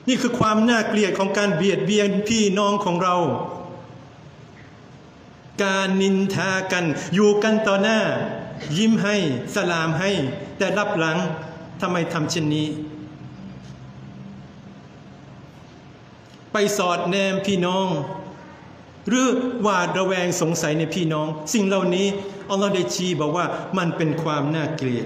นี่คือความน่าเกลียดของการเบียดเบียนพี่น้องของเราการนินทากันอยู่กันต่อหน้ายิ้มให้สลามให้แต่รับหลังทำไมทำเช่นนี้ไปสอดแนมพี่น้องหรือหวาดระแวงสงสัยในพี่น้องสิ่งเหล่านี้อัลลอฮ์ได้ชี้บอกว่ามันเป็นความน่าเกลียด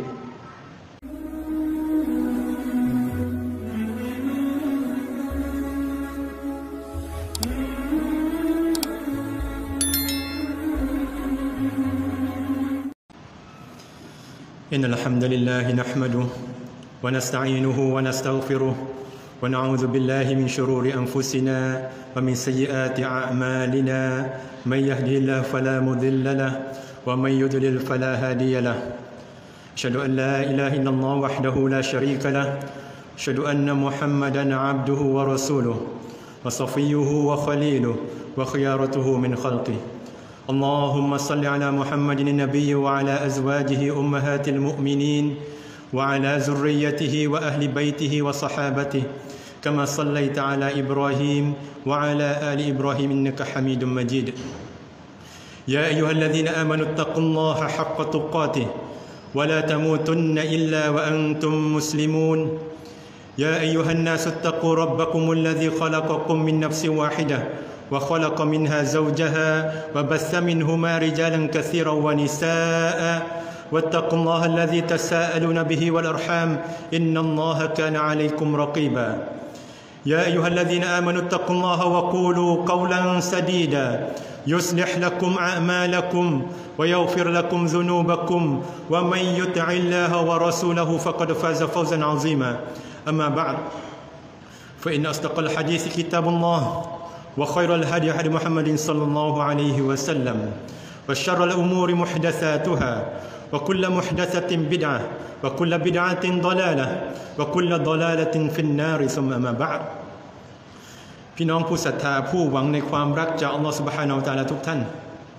إن الحمد لله نحمده ونستعينه ونستغفره ونعوذ بالله من شرور أنفسنا ومن سيئات أعمالنا من يهده الله فلا مضل له ومن يضلل فلا هادي له أشهد أن لا إله إلا الله وحده لا شريك له أشهد أن محمدا عبده ورسوله وصفيه وخليله وخيارته من خلقه اللهم صل على محمد النبي وعلى أزواجه أمهات المؤمنين وعلى ذريته وأهل بيته وصحابته كما صليت على إبراهيم وعلى آل إبراهيم إنك حميد مجيد يا أيها الذين آمنوا اتقوا الله حق تقاته ولا تموتن إلا وأنتم مسلمون يا أيها الناس اتقوا ربكم الذي خلقكم من نفس واحدة وخلق منها زوجها وبث منهما رجالا كثيرا ونساء واتقوا الله الذي تساءلون به والأرحام إن الله كان عليكم رقيبا يا أيها الذين آمنوا اتقوا الله وقولوا قولا سديدا يصلح لكم أعمالكم ويغفر لكم ذنوبكم ومن يطع الله ورسوله فقد فاز فوزا عظيما أما بعد فإن أصدق الحديث كتاب الله وخير الهدي هدي محمد صلى الله عليه وسلم وشر الأمور محدثاتها وكل محدثة بدعة وكل بدعة ضلالة وكل ضلالة في النار ثم ما بعد พี่น้องผู้ศรัทธาผู้หวังในความรักจากอัลลอฮฺ سبحانه และ تعالى ทุกท่าน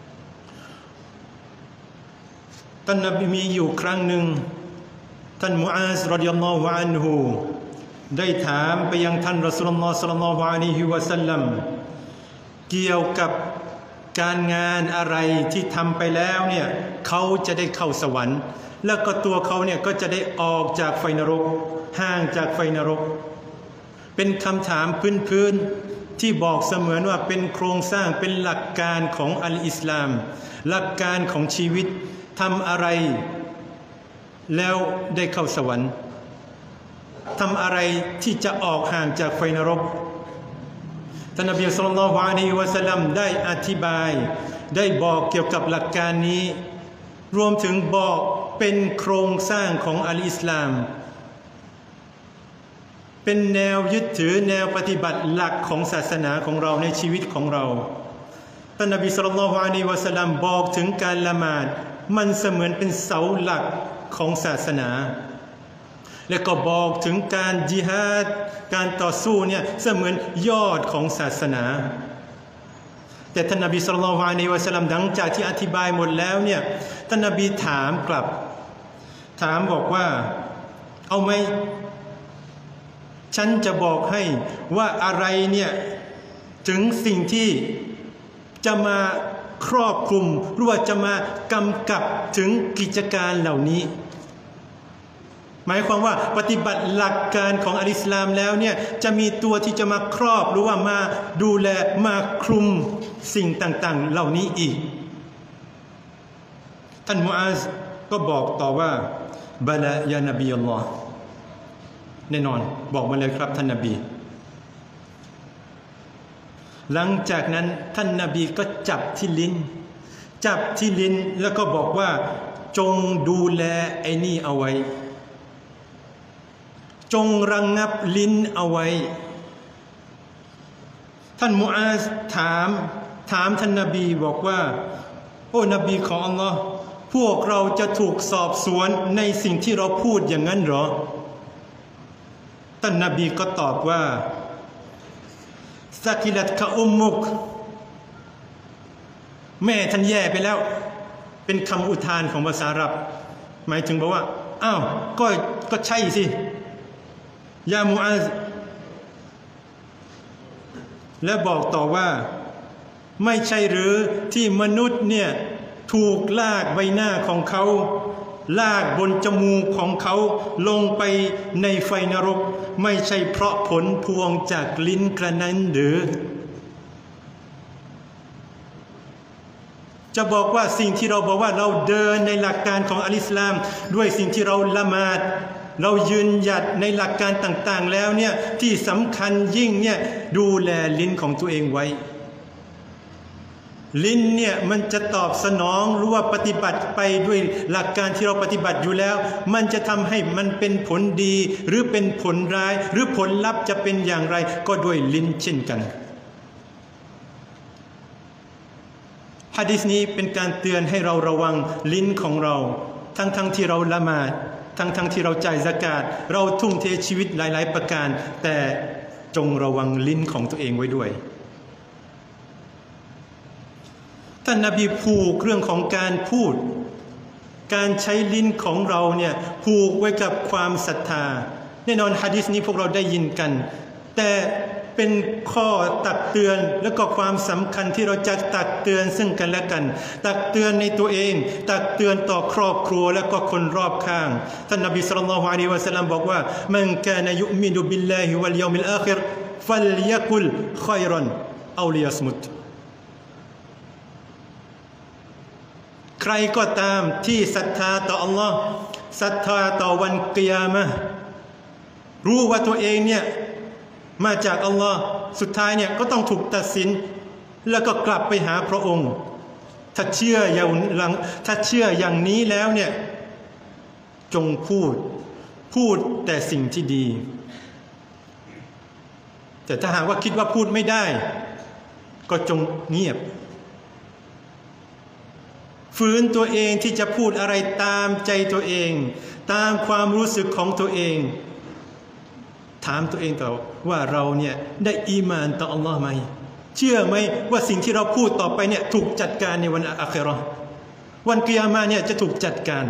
ท่านนบีมีอยู่ครั้งหนึ่งท่านมุอาซรอฎิยัลลอฮุอันฮุได้ถามไปยังท่านรอซูลุลลอฮ์ ศ็อลลัลลอฮุอะลัยฮิวะซัลลัมเกี่ยวกับการงานอะไรที่ทำไปแล้วเนี่ยเขาจะได้เข้าสวรรค์แล้วก็ตัวเขาเนี่ยก็จะได้ออกจากไฟนรกห่างจากไฟนรกเป็นคำถามพื้นๆที่บอกเสมือนว่าเป็นโครงสร้างเป็นหลักการของอัลอิสลามหลักการของชีวิตทำอะไรแล้วได้เข้าสวรรค์ทำอะไรที่จะออกห่างจากไฟนรกท่านนบีศ็อลลัลลอฮุอะลัยฮิวะซัลลัมได้อธิบายได้บอกเกี่ยวกับหลักการนี้รวมถึงบอกเป็นโครงสร้างของอัลอิสลามเป็นแนวยึดถือแนวปฏิบัติหลักของศาสนาของเราในชีวิตของเราท่านนบีศ็อลลัลลอฮุอะลัยฮิวะซัลลัมบอกถึงการละหมาดมันเสมือนเป็นเสาหลักของศาสนาและก็บอกถึงการญิฮาดการต่อสู้เนี่ยเสมือนยอดของศาสนาแต่ท่านนบีศ็อลลัลลอฮุอะลัยฮิวะซัลลัมหลังจากที่อธิบายหมดแล้วเนี่ยท่านนบีถามกลับถามบอกว่าเอาไหมฉันจะบอกให้ว่าอะไรเนี่ยถึงสิ่งที่จะมาครอบคลุมหรือว่าจะมากำกับถึงกิจการเหล่านี้หมายความว่าปฏิบัติหลักการของอัลอิสลามแล้วเนี่ยจะมีตัวที่จะมาครอบหรือว่ามาดูแลมาคลุมสิ่งต่างๆเหล่านี้อีกท่านมุอาซก็บอกต่อว่าบะลายานบีอัลลอฮ์แน่นอนบอกมาเลยครับท่านนบีหลังจากนั้นท่านนบีก็จับที่ลิ้นแล้วก็บอกว่าจงดูแลไอ้นี่เอาไว้จงระงับลิ้นเอาไว้ท่านมุอาซถามท่านนบีบอกว่าโอ้นบีของอัลลอฮ์พวกเราจะถูกสอบสวนในสิ่งที่เราพูดอย่างนั้นหรอท่านนบีก็ตอบว่าซากิลัตกะอุมมุกแม่ท่านแย่ไปแล้วเป็นคำอุทานของภาษาอาหรับหมายถึงบอกว่าอ้าวก็ใช่สิยามุอาซและบอกต่อว่าไม่ใช่หรือที่มนุษย์เนี่ยถูกลากใบหน้าของเขาลากบนจมูกของเขาลงไปในไฟนรกไม่ใช่เพราะผลพวงจากลิ้นกระนั้นหรือจะบอกว่าสิ่งที่เราบอกว่าเราเดินในหลักการของอัลอิสลามด้วยสิ่งที่เราละหมาดเรายืนหยัดในหลักการต่างๆแล้วเนี่ยที่สำคัญยิ่งเนี่ยดูแลลิ้นของตัวเองไว้ลิ้นเนี่ยมันจะตอบสนองหรือว่าปฏิบัติไปด้วยหลักการที่เราปฏิบัติอยู่แล้วมันจะทำให้มันเป็นผลดีหรือเป็นผลร้ายหรือผลลัพธ์จะเป็นอย่างไรก็ด้วยลิ้นเช่นกันหะดีษนี้เป็นการเตือนให้เราระวังลิ้นของเราทั้งที่เราละหมาดทั้งที่เราจ่ายซะกาตเราทุ่มเทชีวิตหลายๆประการแต่จงระวังลิ้นของตัวเองไว้ด้วยท่านนบีผูกเรื่องของการพูดการใช้ลิ้นของเราเนี่ยผูกไว้กับความศรัทธาแน่นอนหะดีษนี้พวกเราได้ยินกันแต่เป็นข้อตักเตือนและก็ความสำคัญที่เราจะตักเตือนซึ่งกันและกันตักเตือนในตัวเองตักเตือนต่อครอบครัวและก็คนรอบข้างท่านนบีศ็อลลัลลอฮุอะลัยฮิวะซัลลัมบอกว่ามันกานะยุมินุบิลลาฮิวัลยอมิลอาคิรฟัลยะกุลค็อยรันเอาลิยัสมุตใครก็ตามที่ศรัทธาต่ออัลลอฮ์ศรัทธาต่อวันกิยามะห์รู้ว่าตัวเองเนี่ยมาจากอัลลอฮ์สุดท้ายเนี่ยก็ต้องถูกตัดสินแล้วก็กลับไปหาพระองค์ถ้าเชื่ออย่างนี้แล้วเนี่ยจงพูดแต่สิ่งที่ดีแต่ถ้าหากว่าคิดว่าพูดไม่ได้ก็จงเงียบฝืนตัวเองที่จะพูดอะไรตามใจตัวเองตามความรู้สึกของตัวเองถามตัวเองต่อว่าเราเนี่ยได้อีหม่านต่ออัลลอฮ์ไหมเชื่อไหมว่าสิ่งที่เราพูดต่อไปเนี่ยถูกจัดการในวันอาคิเราะห์วันกิยามะห์เนี่ยจะถูกจัดการ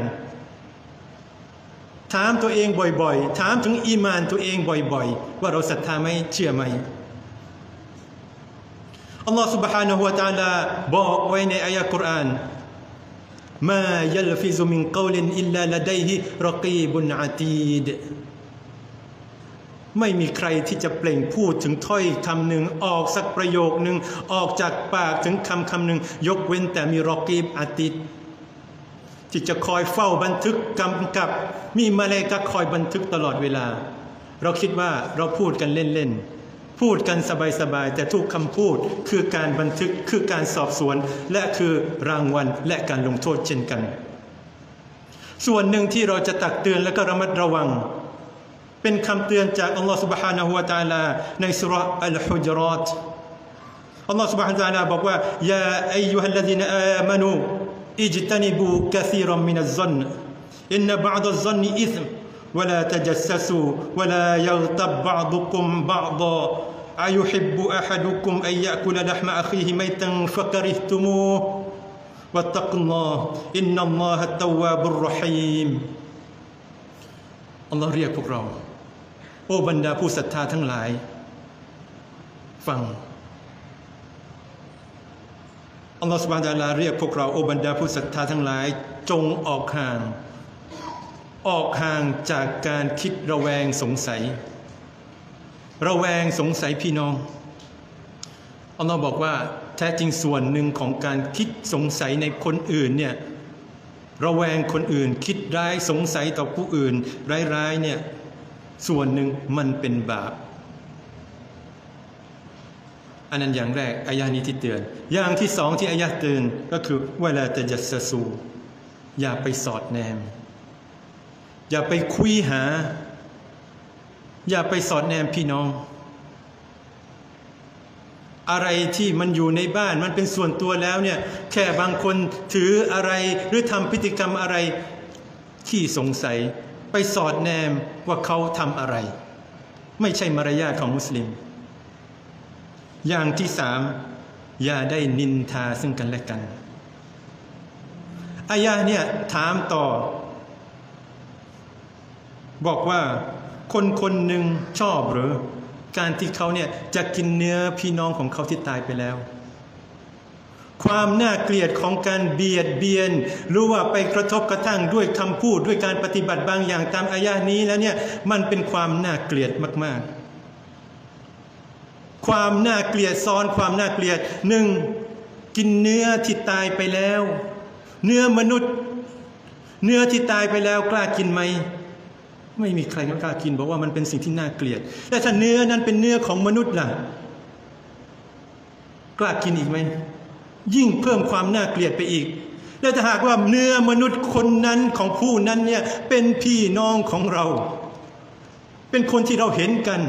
ถามตัวเองบ่อยๆถามถึงอีหม่านตัวเองบ่อยๆว่าเราศรัทธาไหมเชื่อไหมอัลลอฮ์ سبحانه และ تعالى บอกไว้ในอายะห์กุรอานมายัลฟิซุมินกอลินอิลลาละดัยฮิรอกีบุนอะตีดไม่มีใครที่จะเปล่งพูดถึงถ้อยคำหนึ่งออกสักประโยคหนึ่งออกจากปากถึงคำหนึ่งยกเว้นแต่มีรอกีบอะตีดที่จะคอยเฝ้าบันทึกกำกับมีมลาอิกะฮ์คอยบันทึกตลอดเวลาเราคิดว่าเราพูดกันเล่นๆพูดกันสบายๆแต่ทุกคำพูดคือการบันทึกคือการสอบสวนและคือรางวัลและการลงโทษเช่นกันส่วนหนึ่งที่เราจะตักเตือนและก็ระมัดระวังเป็นคำเตือนจากอัลลอฮฺ سبحانه และ تعالى ในสุเราะห์อัลฮุญเราะห์อัลลอฮฺ سبحانه และ تعالى บอกว่ายาอัยยูฮัลลซีนอามานูอิจตะนิบูกะซีรัมมินัซซันอินนะบะอดัซซันอิษมولا تجسسوا ولا يغتب بعضكم بعضا أيحب أحدكم أن يأكل لحم أخيه ميتا فكرهتموه واتقوا الله إن الله التواب الرحيم อัลลอฮ์เรียกพวกเราโอ้บรรดาผู้ศรัทธาทั้งหลายฟังอัลลอฮ์ سبحانه และ تعالى เรียกพวกเราโอ้บรรดาผู้ศรัทธาทั้งหลายจงออกห่างจากการคิดระแวงสงสัยพี่น้องอัลลอฮ์บอกว่าแท้จริงส่วนหนึ่งของการคิดสงสัยในคนอื่นเนี่ยระแวงคนอื่นคิดร้ายสงสัยต่อผู้อื่นร้ายๆเนี่ยส่วนหนึ่งมันเป็นบาปอันนั้นอย่างแรกอายะห์นี้ที่เตือนอย่างที่สองที่อายะห์เตือนก็คือวะลาตะจัสซะซูอย่าไปสอดแนมอย่าไปคุยหาอย่าไปสอดแนมพี่น้องอะไรที่มันอยู่ในบ้านมันเป็นส่วนตัวแล้วเนี่ยแค่บางคนถืออะไรหรือทำพฤติกรรมอะไรที่สงสัยไปสอดแนมว่าเขาทำอะไรไม่ใช่มารยาทของมุสลิมอย่างที่สามอย่าได้นินทาซึ่งกันและกันอายะห์เนี่ยถามต่อบอกว่าคนหนึ่งชอบหรือการที่เขาเนี่ยจะกินเนื้อพี่น้องของเขาที่ตายไปแล้วความน่าเกลียดของการเบียดเบียนหรือว่าไปกระทบกระทั่งด้วยคำพูดด้วยการปฏิบัติบางอย่างตามอายะห์นี้แล้วเนี่ยมันเป็นความน่าเกลียดมากๆความน่าเกลียดซ้อนความน่าเกลียดหนึ่งกินเนื้อที่ตายไปแล้วเนื้อมนุษย์เนื้อที่ตายไปแล้วกล้ากินไหมไม่มีใครกล้ากินบอกว่ามันเป็นสิ่งที่น่าเกลียดแต่ถ้าเนื้อนั้นเป็นเนื้อของมนุษย์ล่ะกล้ากินอีกไหมยิ่งเพิ่มความน่าเกลียดไปอีกและถ้าหากว่าเนื้อมนุษย์คนนั้นของผู้นั้นเนี่ยเป็นพี่น้องของเราเป็นคนที่เราเห็นกัน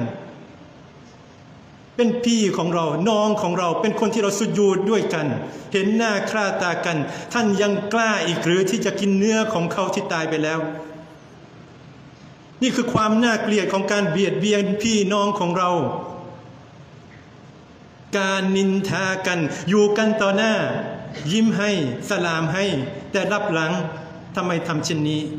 เป็นพี่ของเราน้องของเราเป็นคนที่เราสุญูดด้วยกันเห็นหน้าค่าตากันท่านยังกล้าอีกหรือที่จะกินเนื้อของเขาที่ตายไปแล้วนี่คือความน่าเกลียดของการเบียดเบียนพี่น้องของเราการนินทากันอยู่กันต่อหน้ายิ้มให้สลามให้แต่รับหลังทำไมทำเช่นนี้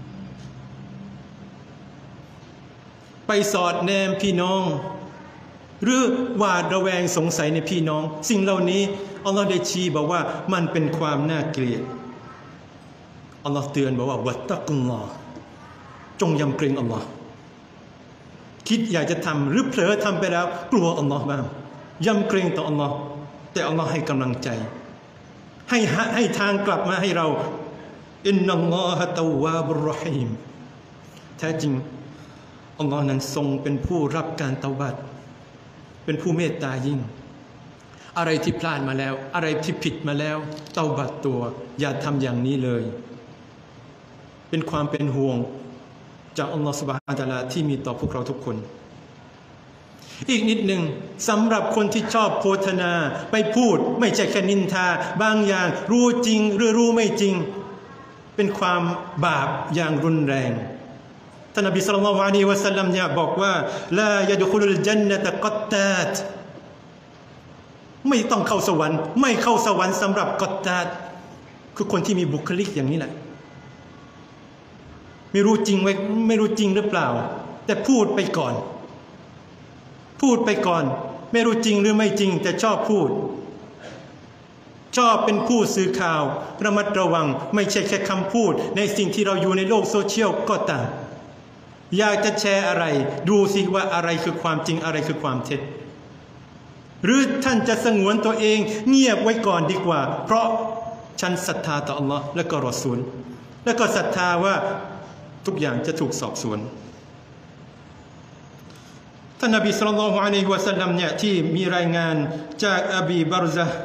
ไปสอดแนมพี่น้องหรือหวาดระแวงสงสัยในพี่น้องสิ่งเหล่านี้อัลลอฮ์ได้ชี้บอกว่ามันเป็นความน่าเกลียดอัลลอฮ์เตือนบอกว่าวัตตักุลลอฮ์จงยำเกรงอัลลอฮ์คิดอยากจะทำหรือเผลอทำไปแล้วกลัวอัลลอฮ์บ้างยำเกรงต่ออัลลอฮ์แต่อัลลอฮ์ให้กำลังใจให้ทางกลับมาให้เราอินนัลลอฮะตาววาบุรเราะฮีมแท้จริงอัลลอฮ์นั้นทรงเป็นผู้รับการเตาบัตเป็นผู้เมตตายิ่งอะไรที่พลาดมาแล้วอะไรที่ผิดมาแล้วเตาบัตตัวอย่าทำอย่างนี้เลยเป็นความเป็นห่วงจากอัลลอฮฺซุบฮานะฮูวะตะอาลาที่มีต่อพวกเราทุกคนอีกนิดหนึ่งสำหรับคนที่ชอบโพธนาไปพูดไม่ใช่แค่นินทาบางอย่างรู้จริงหรือรู้ไม่จริงเป็นความบาปอย่างรุนแรงท่านนบีศ็อลลัลลอฮุอะลัยฮิวะซัลลัมเนี่ยบอกว่าลายะดุคุลุลญันนะตะกัตตาตไม่ต้องเข้าสวรรค์ไม่เข้าสวรรค์สำหรับกัตตาตคือคนที่มีบุคลิกอย่างนี้แหละไม่รู้จริงไม่รู้จริงหรือเปล่าแต่พูดไปก่อนไม่รู้จริงหรือไม่จริงแต่ชอบพูดชอบเป็นผู้สื่อข่าวระมัดระวังไม่ใช่แค่คำพูดในสิ่งที่เราอยู่ในโลกโซเชียลก็ตามอยากจะแชร์อะไรดูสิว่าอะไรคือความจริงอะไรคือความเท็จหรือท่านจะสงวนตัวเองเงียบไว้ก่อนดีกว่าเพราะฉันศรัทธาต่ออัลลอฮ์และก็รอซูลและก็ศรัทธาว่าทุกอย่างจะถูกสอบสวนท่านนบีศ็อลลัลลอฮุอะลัยฮิวะซัลลัมเนี่ยที่มีรายงานจากอบีบารซะห์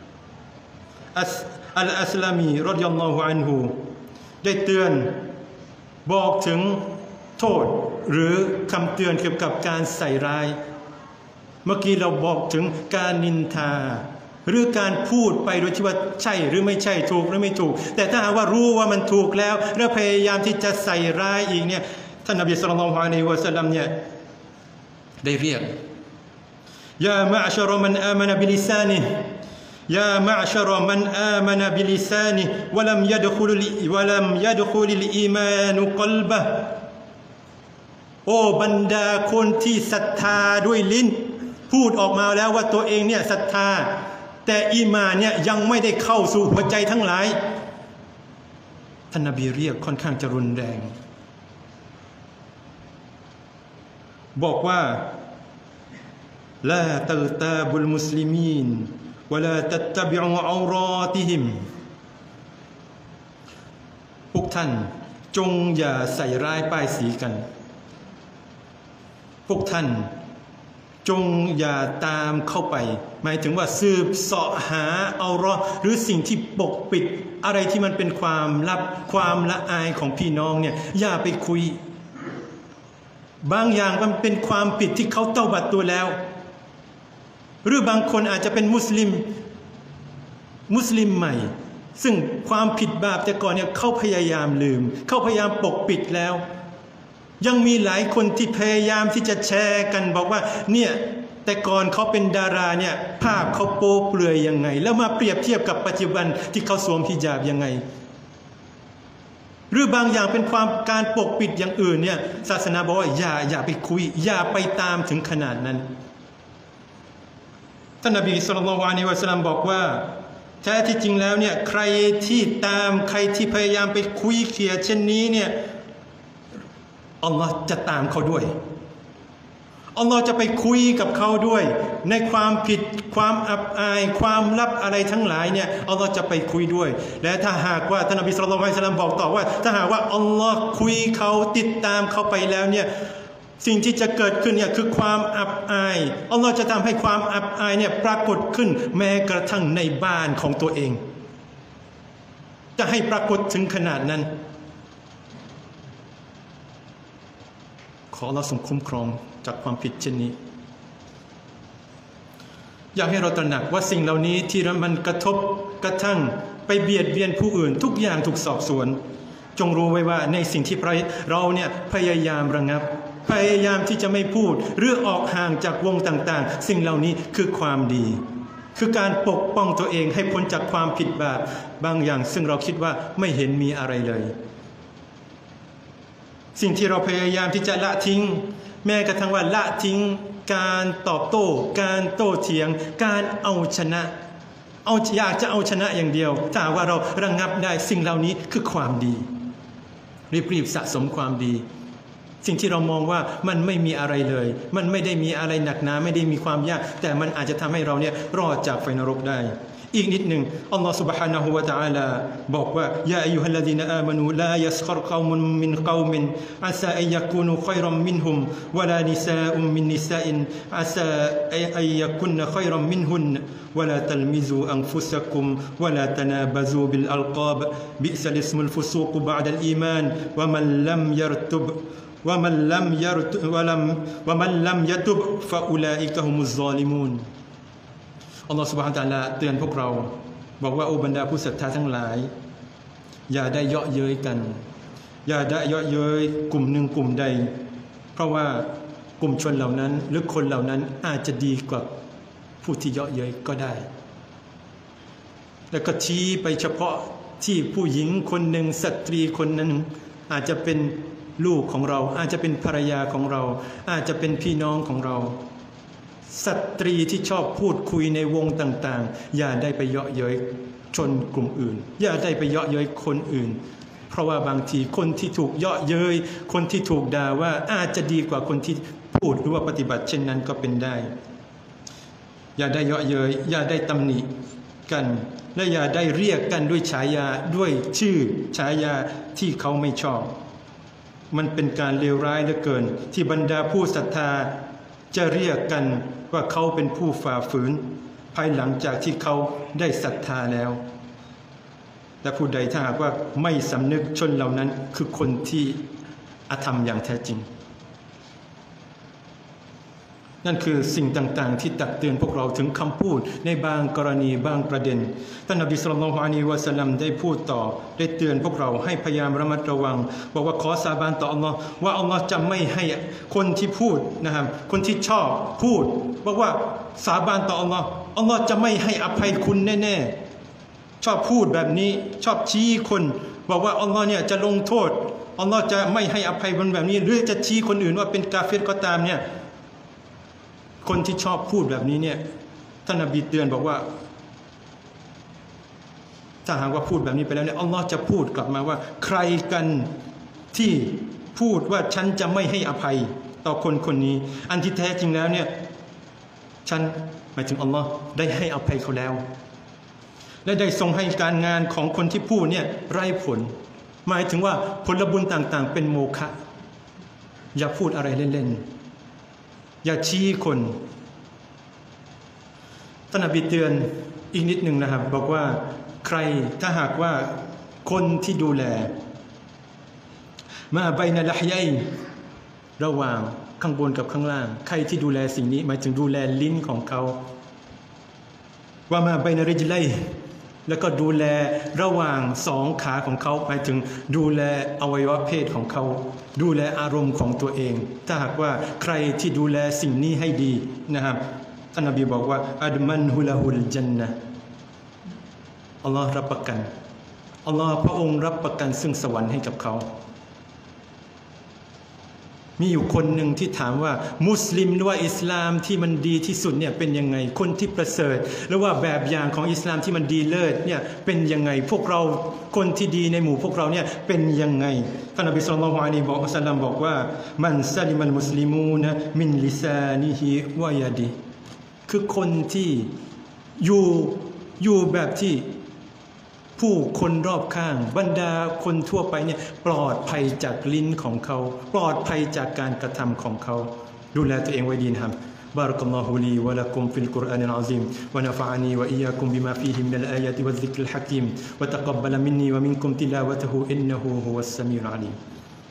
อัลอัสลามีรอฎิยัลลอฮุอันฮุได้เตือนบอกถึงโทษหรือคำเตือนเกี่ยวกับการใส่ร้ายเมื่อกี้เราบอกถึงการนินทาหรือการพูดไปโดยที่ว่าใช่หรือไม่ใช่ถูกหรือไม่ถูกแต่ถ้าหากว่ารู้ว่ามันถูกแล้วพยายามที่จะใส่ร้ายอีกเนี่ยท่านนบีศ็อลลัลลอฮุอะลัยฮิวะซัลลัมเนี่ยได้เรียกยามะอ์ชะรมันอามันบิลิซานิยามะอ์ชะรมันอามันบิลิซานิวะลัมยัดคุลิลอีมานกัลบะห์โอ้บรรดาคนที่ศรัทธาด้วยลิ้นพูดออกมาแล้วว่าตัวเองเนี่ยศรัทธาแต่อีมานเนี่ยยังไม่ได้เข้าสู่หัวใจทั้งหลายท่านนบีเรียกค่อนข้างจะรุนแรงบอกว่าลาตัลตาบุลมุสลิมีนวะลาตัตตะบิอูเอารอติฮิมพวกท่านจงอย่าใส่ร้ายป้ายสีกันพวกท่านจงอย่าตามเข้าไปหมายถึงว่าสืบเสาะหาเอาเราะห์หรือสิ่งที่ปกปิดอะไรที่มันเป็นความลับความละอายของพี่น้องเนี่ยอย่าไปคุยบางอย่างมันเป็นความผิดที่เขาเตาบัตตัวแล้วหรือบางคนอาจจะเป็นมุสลิมใหม่ซึ่งความผิดบาปแต่ก่อนเนี่ยเขาพยายามลืมเขาพยายามปกปิดแล้วยังมีหลายคนที่พยายามที่จะแชร์กันบอกว่าเนี่ยแต่ก่อนเขาเป็นดาราเนี่ยภาพเขาโป๊เปลือยยังไงแล้วมาเปรียบเทียบกับปัจจุบันที่เขาสวมฮิญาบยังไงหรือบางอย่างเป็นความการปกปิดอย่างอื่นเนี่ยศาสนาบอกว่าอย่าไปคุยอย่าไปตามถึงขนาดนั้นท่านนบีศ็อลลัลลอฮุอะลัยฮิวะซัลลัมบอกว่าแท้ที่จริงแล้วเนี่ยใครที่ตามใครที่พยายามไปคุยเขี่ยเช่นนี้เนี่ยอัลลอฮ์จะตามเขาด้วยอัลลอฮ์จะไปคุยกับเขาด้วยในความผิดความอับอายความลับอะไรทั้งหลายเนี่ยอัลลอฮ์จะไปคุยด้วยและถ้าหากว่าท่านนบีศ็อลลัลลอฮุอะลัยฮิวะซัลลัมบอกต่อว่าถ้าหากว่าอัลลอฮ์คุยเขาติดตามเขาไปแล้วเนี่ยสิ่งที่จะเกิดขึ้นเนี่ยคือความอับอายอัลลอฮ์จะทำให้ความอับอายเนี่ยปรากฏขึ้นแม้กระทั่งในบ้านของตัวเองจะให้ปรากฏถึงขนาดนั้นขออัลลอฮ์ทรงคุ้มครองจากความผิดเช่นนี้อยากให้เราตระหนักว่าสิ่งเหล่านี้ที่มันกระทบกระทั่งไปเบียดเบียนผู้อื่นทุกอย่างถูกสอบสวนจงรู้ไว้ว่าในสิ่งที่เราเนี่ยพยายามระงับพยายามที่จะไม่พูดหรือออกห่างจากวงต่างๆสิ่งเหล่านี้คือความดีคือการปกป้องตัวเองให้พ้นจากความผิดบางอย่างซึ่งเราคิดว่าไม่เห็นมีอะไรเลยสิ่งที่เราพยายามที่จะละทิ้งแม้กระทั่งว่าละทิ้งการตอบโต้การโต้เถียงการเอาชนะอยากจะเอาชนะอย่างเดียวถ้าว่าเราระงับได้สิ่งเหล่านี้คือความดีรีบสะสมความดีสิ่งที่เรามองว่ามันไม่มีอะไรเลยมันไม่ได้มีอะไรหนักหนาไม่ได้มีความยากแต่มันอาจจะทำให้เราเนี่ยรอดจากไฟนรกได้อีกนิดหนึ่งอัลลอฮฺ سبحانه และ تعالى บอกว่ายาอัยยูฮัลลซีนอามานูลายัสคอรกอมุนมินกอมินอาซาอัยยักูนุค็อยรัมมินฮุมวะลานิซาอุมมินนิซาอินอาซาอัยยักุนค็อยรัมมินฮุนวะลาตัลมิซูอันฟุซะกุมวะลาตะนาบะซูบิลอัลกอบบิอ์ซัลิสมุลฟุซูกบะอ์ดัลอีมานวะมันลัมยัรตุบومن لم يتب فأولئك هم الظالمون อัลลอฮฺ سبحانه และ تعالى เตือนพวกเราบอกว่าโอ้บรรดาผู้ศรัทธาทั้งหลายอย่าได้เยาะเย้ยกันอย่าได้เยาะเย้ยกลุ่มหนึ่งกลุ่มใดเพราะว่ากลุ่มชนเหล่านั้นหรือคนเหล่านั้นอาจจะดีกว่าผู้ที่เยาะเย้ยก็ได้แล้วก็ชี้ไปเฉพาะที่ผู้หญิงคนหนึ่งสตรีคนนั้นอาจจะเป็นลูกของเราอาจจะเป็นภรรยาของเราอาจจะเป็นพี่น้องของเราสตรีที่ชอบพูดคุยในวงต่างๆอย่าได้ไปเยาะเย้ยชนกลุ่มอื่นอย่าได้ไปเยาะเย้ยคนอื่นเพราะว่าบางทีคนที่ถูกเยาะเย้ยคนที่ถูกด่าว่าอาจจะดีกว่าคนที่พูดหรือว่าปฏิบัติเช่นนั้นก็เป็นได้อย่าได้เยาะเย้ยอย่าได้ตำหนิกันและอย่าได้เรียกกันด้วยฉายาด้วยชื่อฉายาที่เขาไม่ชอบมันเป็นการเลวร้ายเหลือเกินที่บรรดาผู้ศรัทธาจะเรียกกันว่าเขาเป็นผู้ฝ่าฝืนภายหลังจากที่เขาได้ศรัทธาแล้วและผู้ใดถ้าหากว่าไม่สำนึกชนเหล่านั้นคือคนที่อธรรมอย่างแท้จริงนั่นคือสิ่งต่างๆที่ตักเตือนพวกเราถึงคำพูดในบางกรณีบางประเด็นท่านนบีศ็อลลัลลอฮุอะลัยฮิวะซัลลัมได้พูดต่อได้เตือนพวกเราให้พยายามระมัดระวังบอกว่าขอสาบานต่ออัลลอฮ์ว่าอัลลอฮ์จะไม่ให้คนที่พูดนะครับคนที่ชอบพูดบอกว่าสาบานต่ออัลลอฮ์จะไม่ให้อภัยคุณแน่ๆชอบพูดแบบนี้ชอบชี้คนบอกว่าอัลลอฮ์เนี่ยจะลงโทษอัลลอฮ์จะไม่ให้อภัยคนแบบนี้หรือจะชี้คนอื่นว่าเป็นกาเฟรก็ตามเนี่ยคนที่ชอบพูดแบบนี้เนี่ยท่านนบีเตือนบอกว่าถ้าหากว่าพูดแบบนี้ไปแล้วเนี่ยอัลลอฮ์จะพูดกลับมาว่าใครกันที่พูดว่าฉันจะไม่ให้อภัยต่อคนคนนี้อันที่แท้จริงแล้วเนี่ยฉันหมายถึงอัลลอฮ์ได้ให้อภัยเขาแล้วและได้ทรงให้การงานของคนที่พูดเนี่ยไร้ผลหมายถึงว่าผลบุญต่างๆเป็นโมฆะอย่าพูดอะไรเล่นๆอย่าชี้คนท่านนบีเตือนอีกนิดหนึ่งนะครับบอกว่าใครถ้าหากว่าคนที่ดูแลมาบัยนะละฮยัยระหว่างข้างบนกับข้างล่างใครที่ดูแลสิ่งนี้หมายถึงดูแลลิ้นของเขาว่ามาบัยนะริจลัยแล้วก็ดูแลระหว่างสองขาของเขาหมายถึงดูแลอวัยวะเพศของเขาดูแลอารมณ์ของตัวเองถ้าหากว่าใครที่ดูแลสิ่งนี้ให้ดีนะครับท่านนบีบอกว่าอัดมันฮุลาฮุลจันนะอัลลอฮ์รับประกันอัลลอฮ์พระองค์รับประกันซึ่งสวรรค์ให้กับเขามีอยู่คนหนึ่งที่ถามว่ามุสลิมหรือว่าอิสลามที่มันดีที่สุดเนี่ยเป็นยังไงคนที่ประเสริฐหรือว่าแบบอย่างของอิสลามที่มันดีเลิศเนี่ยเป็นยังไงพวกเราคนที่ดีในหมู่พวกเราเนี่ยเป็นยังไงท่านนบีศ็อลลัลลอฮุอะลัยฮิวะซัลลัมบอกว่ามันซะลิมัลมุสลิมูนมินลิซานิฮิวะยะดิคือคนที่อยู่แบบที่ผู้คนรอบข้างบรรดาคนทั่วไปเนี่ยปลอดภัยจากลิ้นของเขาปลอดภัยจากการกระทำของเขาดูแลตัวเองไว้ดีนะครับบารักัลลอฮุลีวะละกุมฟิลกุรอานิลอะซีมวะนะฟะอะนีวะอียากุมบิมาฟีฮิมินัลอายาติวัซซิกริลฮะกีมวะตะกับบะละมินนีวะมินกุมติลาวะตุฮูอินนะฮูฮุวัสสะมีอุลอะลีม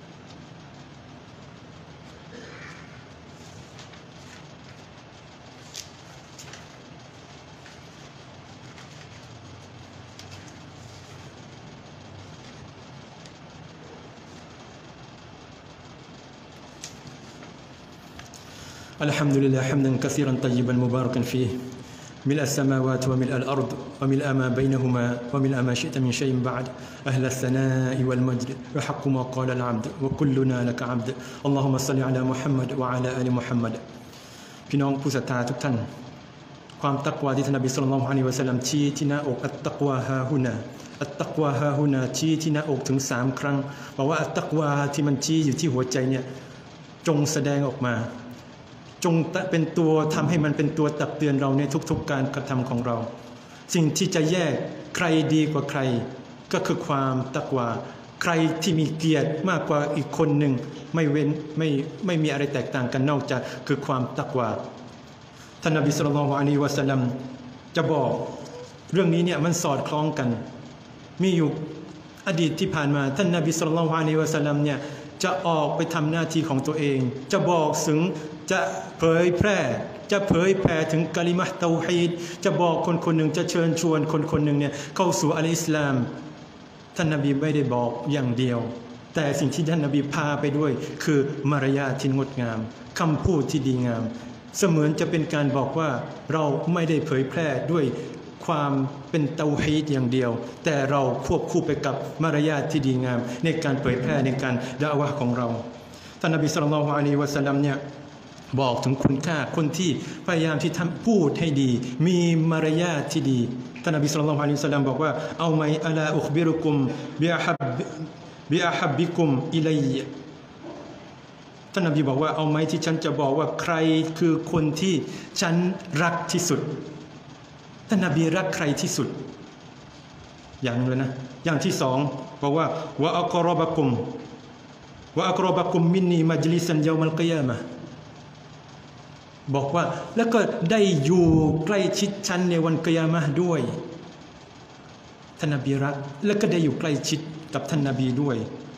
الحمد لله حمدا كثيرا طيبا مباركا فيه ملء السماوات وملء الأرض وملء ما بينهما وملء ما شئت من شيء بعد أهل الثناء والمجد وحق ما قال العبد وكلنا لك عبد اللهم صل على محمد وعلى آل محمد พี่น้องผู้ศรัทธาทุกท่านความตักวาที่ท่านนบีศ็อลลัลลอฮุอะลัยฮิวะซัลลัมชี้ที่หน้าอกอัตตักวาฮาฮุนาอัตตักวาฮาฮุนาชี้ที่หน้าอกถึง3ครั้งบอกว่าอัตตักวาที่มันชี้อยู่ที่หัวใจเนี่ยจงแสดงออกมาจงเป็นตัวทำให้มันเป็นตัวตักเตือนเราในทุกๆการกระทำของเราสิ่งที่จะแยกใครดีกว่าใครก็คือความตักวาใครที่มีเกียรติมากกว่าอีกคนหนึ่งไม่มีอะไรแตกต่างกันนอกจากคือความตักวาท่านนบีศ็อลลัลลอฮุอะลัยฮิวะซัลลัมจะบอกเรื่องนี้เนี่ยมันสอดคล้องกันมีอยู่อดีตที่ผ่านมาท่านนบีศ็อลลัลลอฮุอะลัยฮิวะซัลลัมเนี่ยจะออกไปทำหน้าที่ของตัวเองจะบอกถึงจะเผยแพร่ถึงกะลิมะฮ์เตาฮีดจะบอกคนคนหนึ่งจะเชิญชวนคนคนหนึ่งเนี่ยเข้าสู่อัลอิสลามท่านนบีไม่ได้บอกอย่างเดียวแต่สิ่งที่ท่านนบีพาไปด้วยคือมารยาทที่งดงามคำพูดที่ดีงามเสมือนจะเป็นการบอกว่าเราไม่ได้เผยแพร่ด้วยความเป็นเตาฮีดอย่างเดียวแต่เราควบคู่ไปกับมารยาทที่ดีงามในการเผยแพร่ในการดะอ์วะห์ของเราท่านนบีศ็อลลัลลอฮุอะลัยฮิวะซัลลัมเนี่ยบอกถึงคุณค่าคนที่พยายามที่ทำพูดให้ดีมีมารยาทที่ดีท่านนบีศ็อลลัลลอฮุอะลัยฮิวะซัลลัมบอกว่าเอาไหมอะลาอุคบิรุกุมบิอะฮับบิกุมอิลัยท่านนบีบอกว่าเอาไหมที่ฉันจะบอกว่าใครคือคนที่ฉันรักที่สุดท่านนบีรักใครที่สุดอย่างเลยนะอย่างที่2บอกว่าวะอักรบะกุมมินนีมัจลิซันยอมัลกิยามะห์บอกว่าแล้วก็ได้อยู่ใกล้ชิดฉันในวันกิยามะห์ด้วยท่านนบีรักแล้วก็ได้อยู่ใกล้ชิดกับท่านนบีด้วย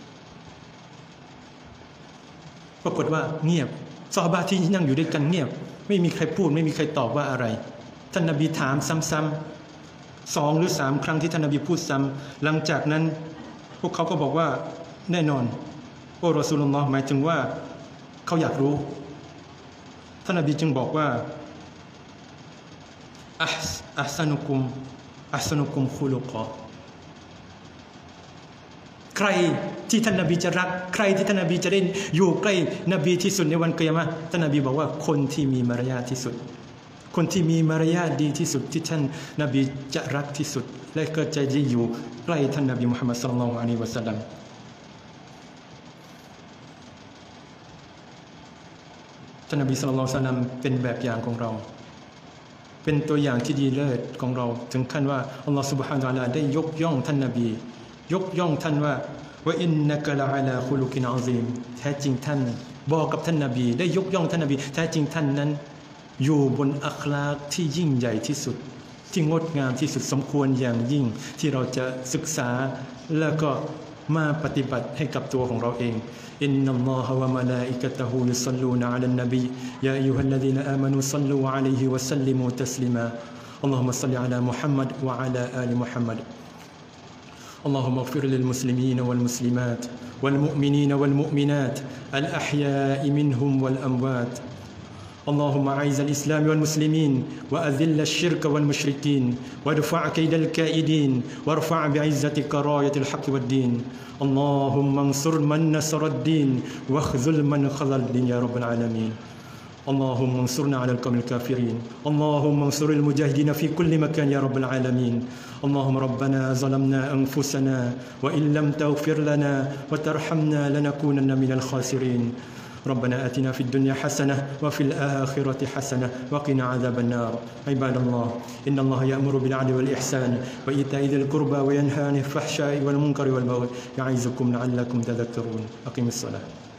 ปรากฏว่าเงียบซอฮาบะห์ที่นั่งอยู่ด้วยกันเงียบไม่มีใครพูดไม่มีใครตอบว่าอะไรท่านนบีถามซ้ำๆ2 หรือ 3ครั้งที่ท่านนบีพูดซ้ำหลังจากนั้นพวกเขาก็บอกว่าแน่นอนโอ้รอซูลุลลอฮ์หมายถึงว่าเขาอยากรู้ท่านนบีจึงบอกว่าอัห์ซานุกุมคุลุกะใครที่ท่านนบีจะรักใครที่ท่านนบีจะได้อยู่ใกล้นบีที่สุดในวันกิยามะห์ท่านนบีบอกว่าคนที่มีมารยาทที่สุดคนที่มีมารยาทดีที่สุดที่ท่านนบีจะรักที่สุดและก็จะได้อยู่ใกล้ท่านนบีมุฮัมมัดศ็อลลัลลอฮุอะลัยฮิวะซัลลัมท่านนบีศ็อลลัลลอฮุอะลัยฮิวะซัลลัมเป็นแบบอย่างของเราเป็นตัวอย่างที่ดีเลิศของเราถึงขั้นว่าอัลลอฮฺซุบฮานะฮูวะตะอาลาได้ยกย่องท่านนบียกย่องท่านว่าอินนะกะละอะลาคุลุกินอะซีมแท้จริงท่านบอกกับท่านนบีได้ยกย่องท่านนบีแท้จริงท่านนั้นอยู่บนอัคลากที่ยิ่งใหญ่ที่สุดที่งดงามที่สุดสมควรอย่างยิ่งที่เราจะศึกษาแล้วก็มาปฏิบัติให้กับตัวของเราเองอินนัลลอฮะวะมะลาอิกะตุฮุยุศ็อลลูนะอะลันนบียาอัยยูฮัลลซีนาอามานูศ็อลลูอะลัยฮิวะซัลลิมูตัสลีมาอัลลอฮุมมะศ็อลลิอะลามุฮัมมัดวะอะลาอาลิมุฮัมมัดاللهم اغفر للمسلمين والمسلمات والمؤمنين والمؤمنات الأحياء منهم والأموات اللهم أعز الإسلام والمسلمين وأذل الشرك والمشركين وادفع كيد الكائدين وارفع بعزتك راية الحق والدين. اللهم انصر من نصر الدين واخذل من خذل الدين يا رب العالمين. اللهم انصرنا على القوم الكافرين. اللهم انصر المجاهدين في كل مكان يا رب العالمين. اللهم ربنا ظلمنا أنفسنا وإن لم تغفر لنا وترحمنا لنكونن من الخاسرين. ربنا آتنا في الدنيا حسنة وفي الآخرة حسنة وقنا عذاب النار. عباد الله، إن الله يأمر بالعدل والإحسان وإيتاء ذي القربى وينهى عن الفحشاء والمنكر والبغي يعظكم لعلكم تذكرون. أقم الصلاة.